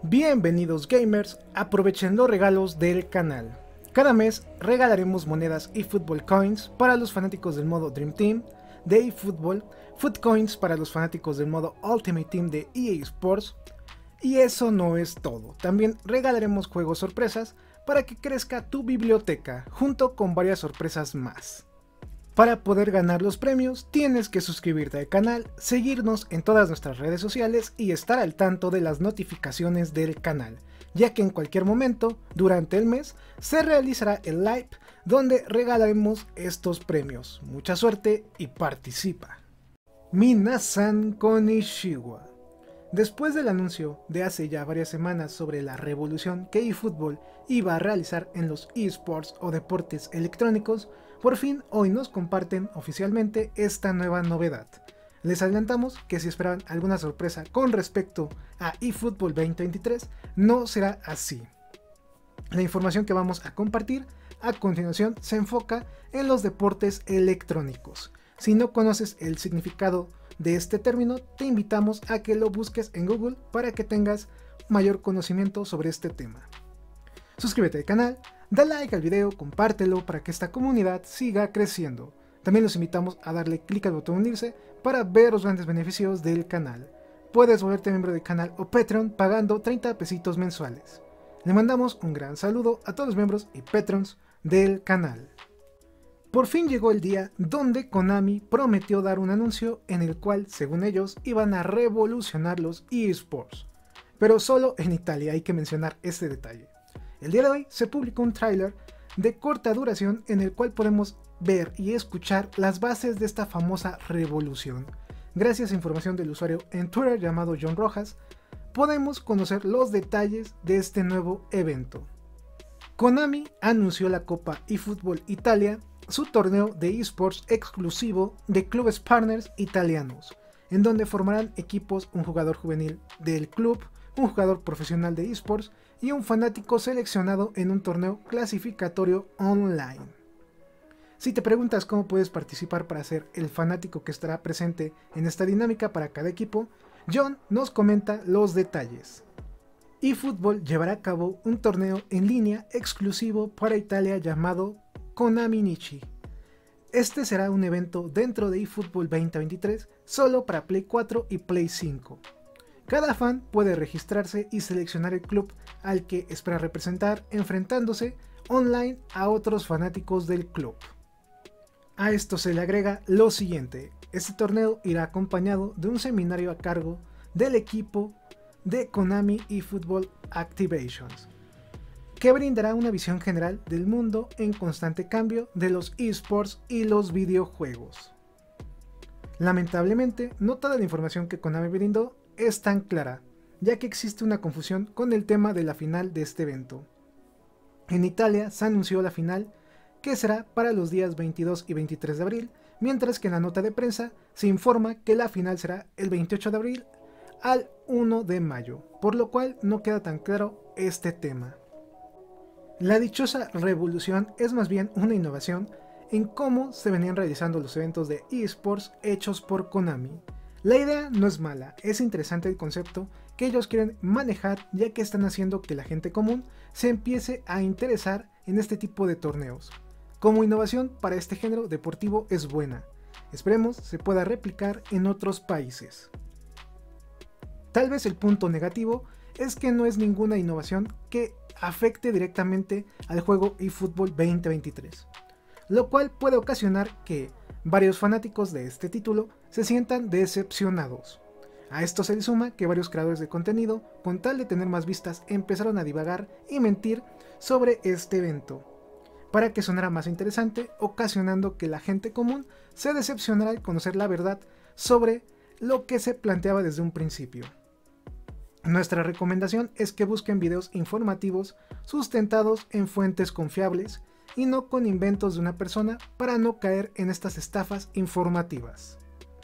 Bienvenidos gamers, aprovechen los regalos del canal. Cada mes regalaremos monedas eFootball Coins para los fanáticos del modo Dream Team de eFootball, Foot Coins para los fanáticos del modo Ultimate Team de EA Sports. Y eso no es todo, también regalaremos juegos sorpresas para que crezca tu biblioteca, junto con varias sorpresas más. Para poder ganar los premios, tienes que suscribirte al canal, seguirnos en todas nuestras redes sociales y estar al tanto de las notificaciones del canal, ya que en cualquier momento, durante el mes, se realizará el live donde regalaremos estos premios. Mucha suerte y participa. Minasan konnichiwa. Después del anuncio de hace ya varias semanas sobre la revolución que eFootball iba a realizar en los eSports o deportes electrónicos, por fin hoy nos comparten oficialmente esta nueva novedad. Les adelantamos que si esperaban alguna sorpresa con respecto a eFootball 2023, no será así. La información que vamos a compartir a continuación se enfoca en los deportes electrónicos. Si no conoces el significado de este término, te invitamos a que lo busques en Google para que tengas mayor conocimiento sobre este tema. Suscríbete al canal, da like al video, compártelo para que esta comunidad siga creciendo. También los invitamos a darle clic al botón unirse para ver los grandes beneficios del canal. Puedes volverte miembro del canal o Patreon pagando 30 pesitos mensuales. Le mandamos un gran saludo a todos los miembros y Patrons del canal. Por fin llegó el día donde Konami prometió dar un anuncio en el cual, según ellos, iban a revolucionar los eSports. Pero solo en Italia, hay que mencionar este detalle. El día de hoy se publicó un tráiler de corta duración en el cual podemos ver y escuchar las bases de esta famosa revolución. Gracias a información del usuario en Twitter llamado John Rojas, podemos conocer los detalles de este nuevo evento. Konami anunció la Copa eFootball Italia, su torneo de eSports exclusivo de clubes partners italianos, en donde formarán equipos un jugador juvenil del club, un jugador profesional de eSports y un fanático seleccionado en un torneo clasificatorio online. Si te preguntas cómo puedes participar para ser el fanático que estará presente en esta dinámica para cada equipo, John nos comenta los detalles. eFootball llevará a cabo un torneo en línea exclusivo para Italia llamado Konami Nichi. Este será un evento dentro de eFootball 2023 solo para Play 4 y Play 5. Cada fan puede registrarse y seleccionar el club al que espera representar, enfrentándose online a otros fanáticos del club. A esto se le agrega lo siguiente: este torneo irá acompañado de un seminario a cargo del equipo de Konami eFootball Activations, que brindará una visión general del mundo en constante cambio de los eSports y los videojuegos. Lamentablemente, no toda la información que Konami brindó es tan clara, ya que existe una confusión con el tema de la final de este evento. En Italia se anunció la final, que será para los días 22 y 23 de abril, mientras que en la nota de prensa se informa que la final será el 28 de abril al 1 de mayo, por lo cual no queda tan claro este tema. La dichosa revolución es más bien una innovación en cómo se venían realizando los eventos de eSports hechos por Konami. La idea no es mala, es interesante el concepto que ellos quieren manejar, ya que están haciendo que la gente común se empiece a interesar en este tipo de torneos. Como innovación para este género deportivo es buena, esperemos se pueda replicar en otros países. Tal vez el punto negativo es que no es ninguna innovación que afecte directamente al juego eFootball 2023, lo cual puede ocasionar que varios fanáticos de este título se sientan decepcionados. A esto se le suma que varios creadores de contenido, con tal de tener más vistas, empezaron a divagar y mentir sobre este evento, para que sonara más interesante, ocasionando que la gente común se decepcionara al conocer la verdad sobre lo que se planteaba desde un principio. Nuestra recomendación es que busquen videos informativos sustentados en fuentes confiables y no con inventos de una persona para no caer en estas estafas informativas.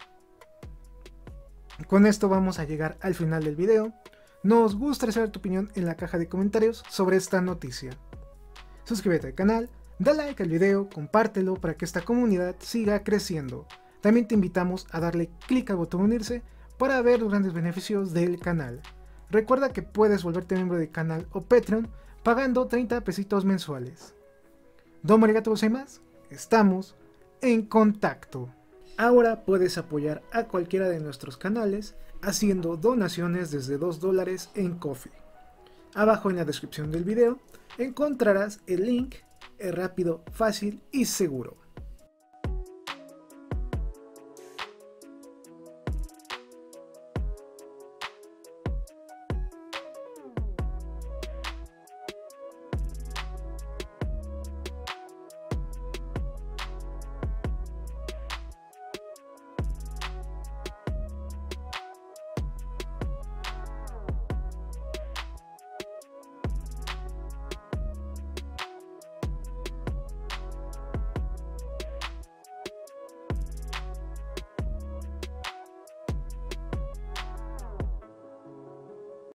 Con esto vamos a llegar al final del video. Nos gustaría saber tu opinión en la caja de comentarios sobre esta noticia. Suscríbete al canal, da like al video, compártelo para que esta comunidad siga creciendo. También te invitamos a darle clic al botón unirse para ver los grandes beneficios del canal. Recuerda que puedes volverte miembro del canal o Patreon pagando 30 pesitos mensuales. Domo arigato gozaimasu, estamos en contacto. Ahora puedes apoyar a cualquiera de nuestros canales haciendo donaciones desde $2 en Ko-fi. Abajo en la descripción del video encontrarás el link, es rápido, fácil y seguro.